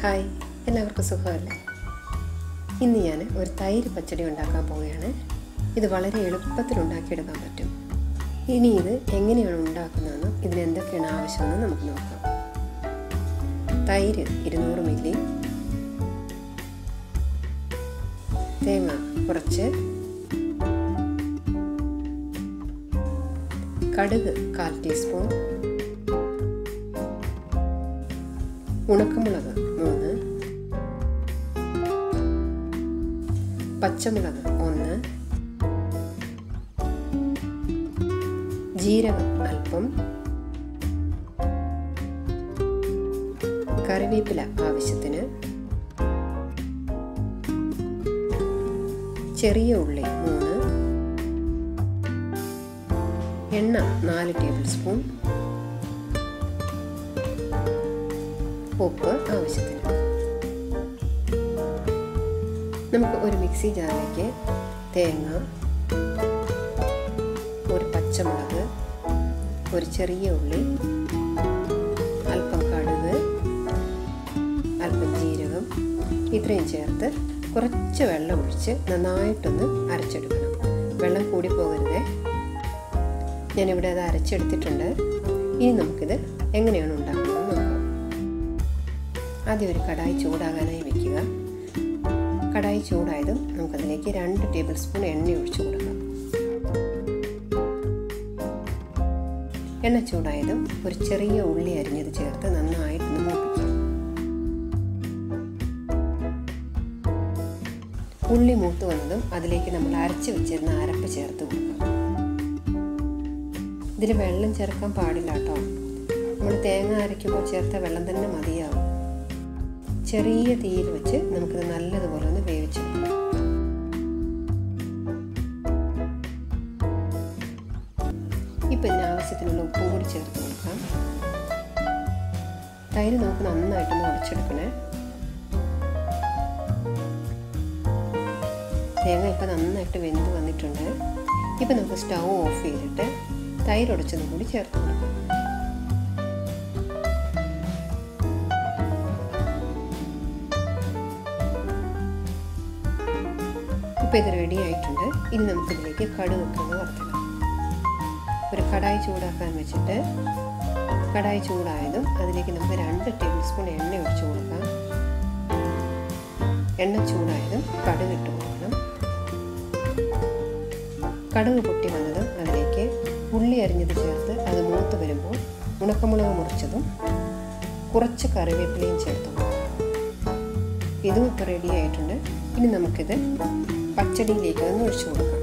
Hi, എല്ലാവർക്കും സുഖമല്ലേ? ഇന്ന് ഞാൻ ഒരു തൈര് പച്ചടി ഉണ്ടാക്കാൻ പോവുകയാണ്. ഇത് വളരെ എളുപ്പത്തിൽ ഉണ്ടാക്കിയെടുക്കാൻ പറ്റും. ഇനി ഇത് എങ്ങനെയാണ് ഉണ്ടാക്കുന്നതെന്നും ഇതിനെന്തൊക്കെയാണ് ആവശ്യമെന്ന് നമുക്ക് നോക്കാം. തൈര് 200 മില്ലി, തേങ്ങ കുറച്ച്, കടുക് 1/4 ടീസ്പൂൺ, ഉണക്കമുളക് 3, പച്ചമുളക് 1, ജീരകം അല്പം, കറിവേപ്പില ആവശ്യത്തിന്, ചെറിയ ഉള്ളി 3, എണ്ണ 4 ടേബിൾ സ്പൂൺ, ഉപ്പ് ആവശ്യത്തിന്. നമുക്ക് ഒരു മിക്സി ജാറിലേക്ക് തേങ്ങ, ഒരു പച്ചമുളക്, ഒരു ചെറിയ ഉള്ളി, അല്പം കടുക്, അല്പം ജീരകം ഇത്രയും ചേർത്ത് കുറച്ച് വെള്ളം ഒഴിച്ച് നന്നായിട്ടൊന്ന് അരച്ചെടുക്കണം. വെള്ളം കൂടി പോകരുതേ. ഞാനിവിടെ അത് അരച്ചെടുത്തിട്ടുണ്ട്. ഇനി നമുക്കിത് എങ്ങനെയാണ് ഉണ്ടാക്കുന്നത് നോക്കാം. ആദ്യം ഒരു കടായി ചൂടാകാനായി വയ്ക്കുക. കടായി ചൂടായതും നമുക്കതിലേക്ക് 2 ടേബിൾ സ്പൂൺ എണ്ണ ഒഴിച്ചു കൊടുക്കാം. എണ്ണ ചൂടായതും ഒരു ചെറിയ ഉള്ളി അരിഞ്ഞത് ചേർത്ത് നന്നായിട്ടൊന്ന് മൂപ്പിക്കുക. ഉള്ളി മൂത്ത് വന്നതും അതിലേക്ക് നമ്മൾ അരച്ച് വെച്ചിരുന്ന അരപ്പ് ചേർത്ത് കൊടുക്കാം. ഇതിൽ വെള്ളം ചേർക്കാൻ പാടില്ല കേട്ടോ. നമ്മൾ തേങ്ങ അരയ്ക്കുമ്പോൾ ചേർത്ത വെള്ളം തന്നെ മതിയാവും. ചെറിയ തീയിൽ വെച്ച് നമുക്കിത് നല്ലതുപോലെ ഒന്ന് വേവിച്ചെടുക്കണം. ഇപ്പം ഇതിന് ആവശ്യത്തിനുള്ള ഉപ്പും കൂടി ചേർത്ത് കൊടുക്കാം. തൈര് നമുക്ക് നന്നായിട്ടൊന്ന് ഉടച്ചെടുക്കണേ. തേങ്ങ ഇപ്പം നന്നായിട്ട് വെന്ത് വന്നിട്ടുണ്ട്. ഇപ്പം നമുക്ക് സ്റ്റൗ ഓഫ് ചെയ്തിട്ട് തൈര് ഉടച്ചതും കൂടി ചേർത്ത് കൊടുക്കാം. ഇപ്പം ഇത് റെഡി ആയിട്ടുണ്ട്. ഇനി നമുക്കിതിലേക്ക് കടുകൊക്കെ ഒന്ന് വറുത്തിടാം. ഒരു കടായി ചൂടാക്കാൻ വെച്ചിട്ട് കടായി ചൂടായതും അതിലേക്ക് നമുക്ക് 2 ടേബിൾ സ്പൂൺ എണ്ണ ഒഴിച്ചു കൊടുക്കാം. എണ്ണ ചൂടായതും കടുക് ഇട്ട് കൊടുക്കണം. കടുക് പൊട്ടി വന്നതും അതിലേക്ക് ഉള്ളി അരിഞ്ഞത് ചേർത്ത് അത് മൂത്ത് വരുമ്പോൾ ഉണക്കമുളക് മുറിച്ചതും കുറച്ച് കറിവേപ്പിലയും ചേർത്ത് കൊടുക്കാം. ഇതും ഇപ്പോൾ റെഡി ആയിട്ടുണ്ട്. ഇനി നമുക്കിത് പച്ചടിയിലേക്ക് ഒന്ന് ഒഴിച്ചു കൊടുക്കാം.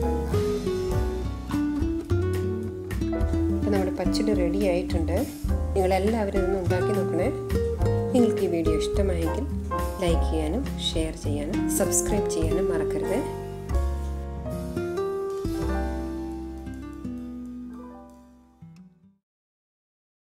ഇപ്പം നമ്മുടെ പച്ചടി റെഡി ആയിട്ടുണ്ട്. നിങ്ങളെല്ലാവരും ഇതൊന്ന് ഉണ്ടാക്കി നോക്കണേ. നിങ്ങൾക്ക് ഈ വീഡിയോ ഇഷ്ടമായെങ്കിൽ ലൈക്ക് ചെയ്യാനും ഷെയർ ചെയ്യാനും സബ്സ്ക്രൈബ് ചെയ്യാനും മറക്കരുത്.